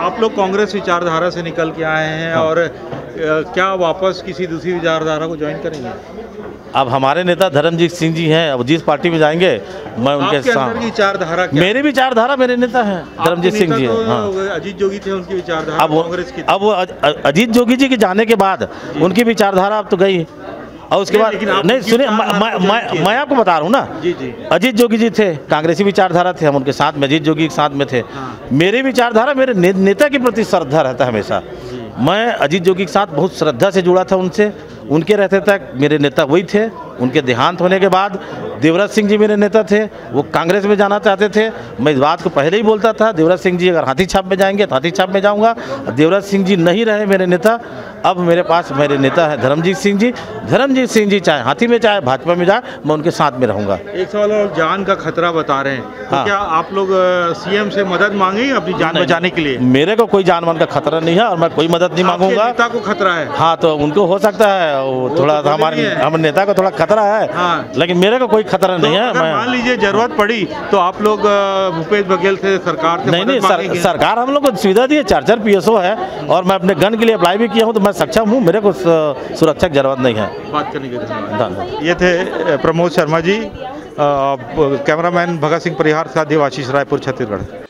आप लोग कांग्रेस विचारधारा से निकल के आए हैं और क्या वापस किसी दूसरी विचारधारा को ज्वाइन करेंगे? अब हमारे नेता धर्मजीत सिंह जी हैं, अब जिस पार्टी में जाएंगे मैं उनके साथ। विचारधारा मेरी विचारधारा मेरे नेता हैं धर्मजीत सिंह जी। हाँ, अजीत जोगी थे, उनकी विचारधारा कांग्रेस की। अब अजीत जोगी जी के जाने के बाद उनकी विचारधारा अब तो गई, और उसके बाद नहीं सुनिए, मैं आपको बता रहा हूँ ना जी। अजीत जोगी जी थे, कांग्रेसी विचारधारा थे, हम उनके साथ में अजीत जोगी के साथ में थे। मेरी विचारधारा मेरे नेता के प्रति श्रद्धा रहता है हमेशा। मैं अजीत जोगी के साथ बहुत श्रद्धा से जुड़ा था उनसे, उनके रहते तक मेरे नेता वही थे। उनके देहांत होने के बाद देवराज सिंह जी मेरे नेता थे, वो कांग्रेस में जाना चाहते थे। मैं इस बात को पहले ही बोलता था, देवराज सिंह जी अगर हाथी छाप में जाएंगे तो हाथी छाप में जाऊंगा। देवराज सिंह जी नहीं रहे मेरे नेता, अब मेरे पास मेरे नेता है धर्मजीत सिंह जी। धर्मजीत सिंह जी चाहे हाथी में चाहे भाजपा में जाए, मैं उनके साथ में रहूंगा। एक सवाल और, जान का खतरा बता रहे हैं, तो क्या आप लोग सीएम से मदद मांगेंगे अपनी जान बचाने के लिए? मेरे को कोई जान मान का खतरा नहीं है और मैं कोई मदद नहीं मांगूंगा। नेता को खतरा है? हाँ, तो उनको हो सकता है, थोड़ा हमारे नेता को थोड़ा खतरा है। हाँ। लेकिन मेरे को कोई खतरा नहीं है। मैं मान लीजिए जरूरत पड़ी तो आप लोग भूपेश बघेल से, सरकार से नहीं, सरकार हम लोग को सुविधा दी है, 4 PSO है और मैं अपने गन के लिए अप्लाई भी किया हूँ, तो मैं सक्षम हूँ, मेरे को सुरक्षा की जरूरत नहीं है। बात करने के धन्यवाद। ये थे प्रमोद शर्मा जी, कैमरामैन भगत सिंह परिहार, साथ देवाशीष, रायपुर, छत्तीसगढ़।